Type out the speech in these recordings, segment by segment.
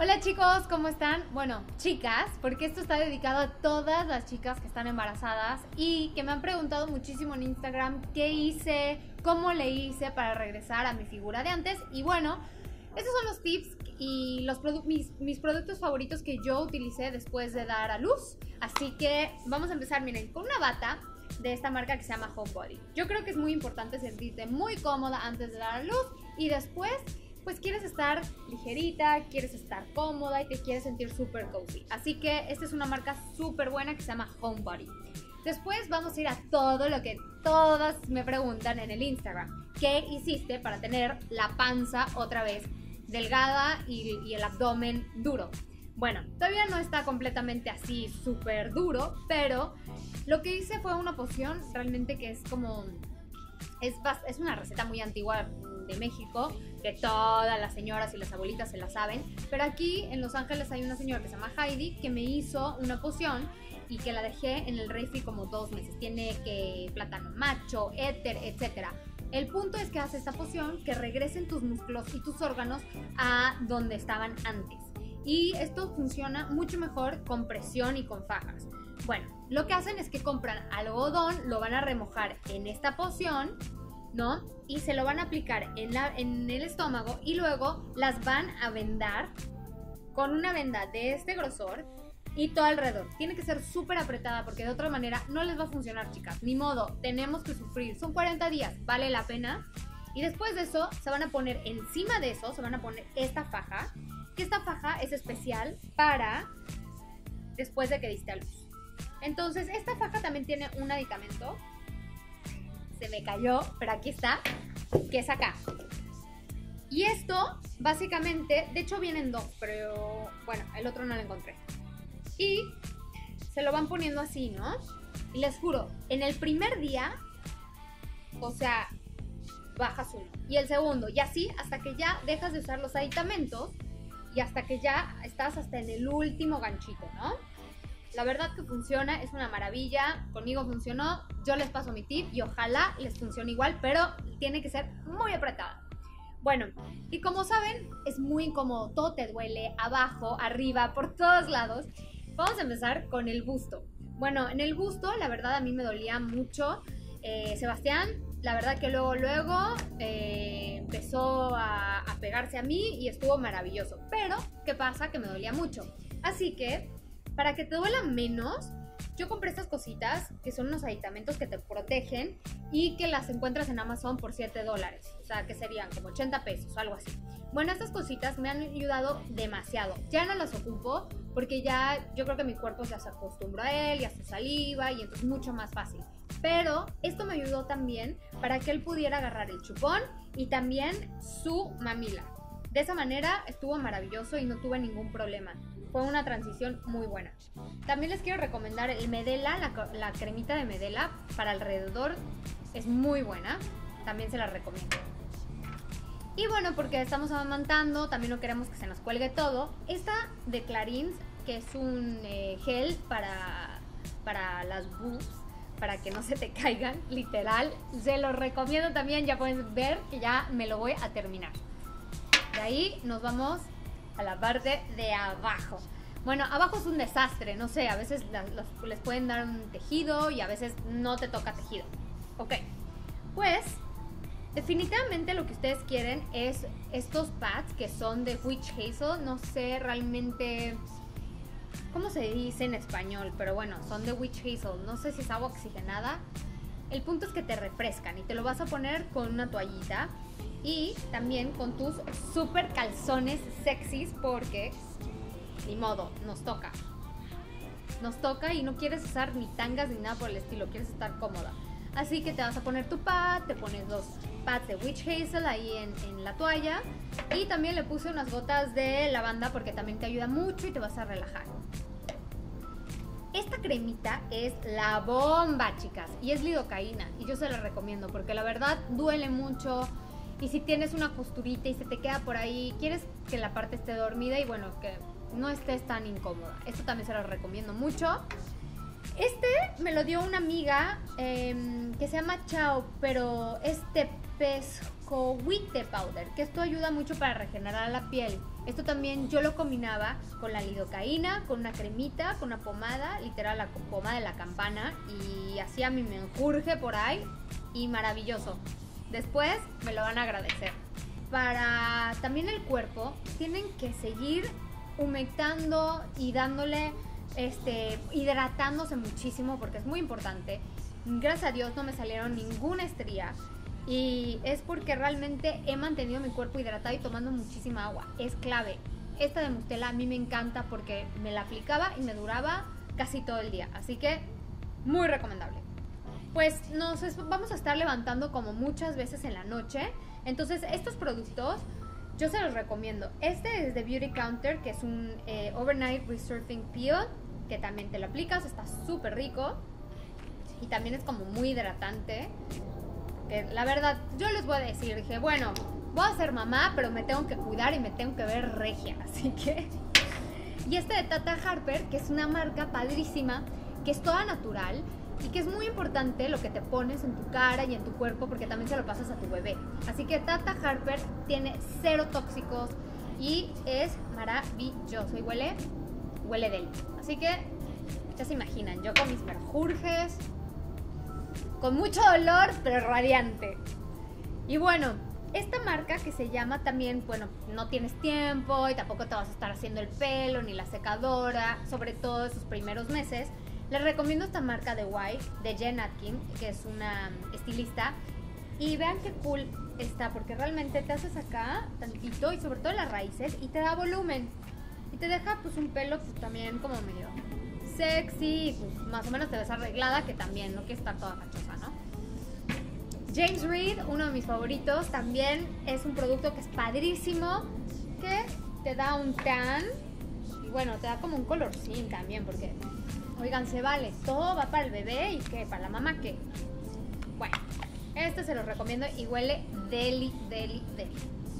Hola chicos, ¿cómo están? Bueno, chicas, porque esto está dedicado a todas las chicas que están embarazadas y que me han preguntado muchísimo en Instagram qué hice, cómo le hice para regresar a mi figura de antes. Y bueno, estos son los tips y mis productos favoritos que yo utilicé después de dar a luz. Así que vamos a empezar, miren, con una bata de esta marca que se llama Homebody. Yo creo que es muy importante sentirte muy cómoda antes de dar a luz y después pues quieres estar ligerita, quieres estar cómoda y te quieres sentir súper cozy. Así que esta es una marca súper buena que se llama Homebody. Después vamos a ir a todo lo que todas me preguntan en el Instagram. ¿Qué hiciste para tener la panza otra vez delgada y el abdomen duro? Bueno, todavía no está completamente así súper duro, pero lo que hice fue una poción realmente que es como... Es una receta muy antigua de México, que todas las señoras y las abuelitas se la saben, pero aquí en Los Ángeles hay una señora que se llama Heidi que me hizo una poción y que la dejé en el refri como 2 meses. Tiene que plátano macho, éter, etcétera. El punto es que hace esta poción que regresen tus músculos y tus órganos a donde estaban antes. Y esto funciona mucho mejor con presión y con fajas. Bueno, lo que hacen es que compran algodón, lo van a remojar en esta poción, ¿no? Y se lo van a aplicar en el estómago y luego las van a vendar con una venda de este grosor y todo alrededor. Tiene que ser súper apretada porque de otra manera no les va a funcionar, chicas. Ni modo, tenemos que sufrir. Son 40 días, vale la pena. Y después de eso, se van a poner encima de eso, se van a poner esta faja. Que esta faja es especial para después de que diste a luz. Entonces, esta faja también tiene un aditamento. Se me cayó, pero aquí está, que es acá. Y esto, básicamente, de hecho vienen dos, pero bueno, el otro no lo encontré. Y se lo van poniendo así, ¿no? Y les juro, en el primer día, o sea, bajas uno. Y el segundo, y así hasta que ya dejas de usar los aditamentos y hasta que ya estás hasta en el último ganchito, ¿no? La verdad que funciona, es una maravilla, conmigo funcionó, yo les paso mi tip y ojalá les funcione igual, pero tiene que ser muy apretada. Bueno, y como saben, es muy incómodo, todo te duele, abajo, arriba, por todos lados. Vamos a empezar con el busto. Bueno, en el busto, la verdad a mí me dolía mucho. Sebastián, la verdad que luego empezó a pegarse a mí y estuvo maravilloso. Pero, ¿qué pasa? Que me dolía mucho. Así que, para que te duela menos, yo compré estas cositas que son unos aditamentos que te protegen y que las encuentras en Amazon por $7. O sea, que serían como 80 pesos, algo así. Bueno, estas cositas me han ayudado demasiado. Ya no las ocupo porque ya yo creo que mi cuerpo ya se acostumbró a él y a su saliva y entonces mucho más fácil. Pero esto me ayudó también para que él pudiera agarrar el chupón y también su mamila. De esa manera estuvo maravilloso y no tuve ningún problema. Fue una transición muy buena. También les quiero recomendar el Medela, la cremita de Medela para alrededor es muy buena. También se la recomiendo. Y bueno, porque estamos amamantando, también no queremos que se nos cuelgue todo. Esta de Clarins, que es un gel para las boobs, para que no se te caigan, literal. Se lo recomiendo también, ya pueden ver que ya me lo voy a terminar. De ahí nos vamos a la parte de abajo. Bueno, abajo es un desastre, no sé, a veces les pueden dar un tejido y a veces no te toca tejido. Ok, pues definitivamente lo que ustedes quieren es estos pads que son de Witch Hazel. No sé realmente cómo se dice en español, pero bueno, son de Witch Hazel. No sé si es agua oxigenada. El punto es que te refrescan y te lo vas a poner con una toallita y también con tus super calzones sexys porque ni modo, nos toca y no quieres usar ni tangas ni nada por el estilo, quieres estar cómoda. Así que te vas a poner tu pad, te pones los pads de Witch Hazel ahí en la toalla y también le puse unas gotas de lavanda porque también te ayuda mucho y te vas a relajar. Esta cremita es la bomba, chicas, y es lidocaína y yo se la recomiendo porque la verdad duele mucho. Y si tienes una costurita y se te queda por ahí, quieres que la parte esté dormida y bueno, que no estés tan incómoda. Esto también se lo recomiendo mucho. Este me lo dio una amiga que se llama Chao, pero es Tepezcohuite Powder, que esto ayuda mucho para regenerar la piel. Esto también yo lo combinaba con la lidocaína, con una cremita, con una pomada, literal la pomada de la campana, y hacía mi menjurje por ahí y maravilloso. Después me lo van a agradecer. Para también el cuerpo tienen que seguir humectando y dándole hidratándose muchísimo porque es muy importante. Gracias a Dios no me salieron ninguna estría y es porque realmente he mantenido mi cuerpo hidratado y tomando muchísima agua. Es clave. Esta de Mustela a mí me encanta porque me la aplicaba y me duraba casi todo el día, así que muy recomendable. Pues vamos a estar levantando como muchas veces en la noche, entonces estos productos yo se los recomiendo. Este es de Beauty Counter, que es un Overnight Resurfing Peel, que también te lo aplicas, está súper rico. Y también es como muy hidratante. Que la verdad, yo les voy a decir, dije, bueno, voy a ser mamá, pero me tengo que cuidar y me tengo que ver regia. Así que... Y este de Tata Harper, que es una marca padrísima, que es toda natural. Y que es muy importante lo que te pones en tu cara y en tu cuerpo porque también se lo pasas a tu bebé. Así que Tata Harper tiene 0 tóxicos y es maravilloso y huele deli. Así que ya se imaginan, yo con mis menjurjes, con mucho dolor pero radiante. Y bueno, esta marca que se llama también, bueno, no tienes tiempo y tampoco te vas a estar haciendo el pelo ni la secadora, sobre todo esos primeros meses. Les recomiendo esta marca de White, de Jen Atkin, que es una estilista. Y vean qué cool está, porque realmente te haces acá tantito y sobre todo en las raíces y te da volumen. Y te deja pues un pelo pues también como medio sexy, pues más o menos te ves arreglada, que también no quieres estar toda cachosa, ¿no? James Read, uno de mis favoritos, también es un producto que es padrísimo, que te da un tan y bueno, te da como un colorcín también, porque... Oigan, se vale, todo va para el bebé y ¿qué? ¿Para la mamá qué? Bueno, este se los recomiendo y huele deli, deli, deli.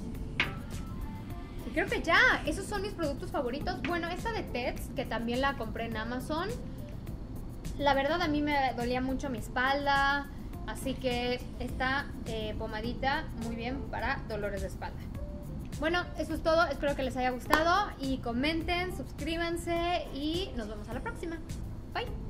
Y creo que ya, esos son mis productos favoritos. Bueno, esta de Tets, que también la compré en Amazon. La verdad a mí me dolía mucho mi espalda, así que esta pomadita muy bien para dolores de espalda. Bueno, eso es todo, espero que les haya gustado y comenten, suscríbanse y nos vemos a la próxima. Bye.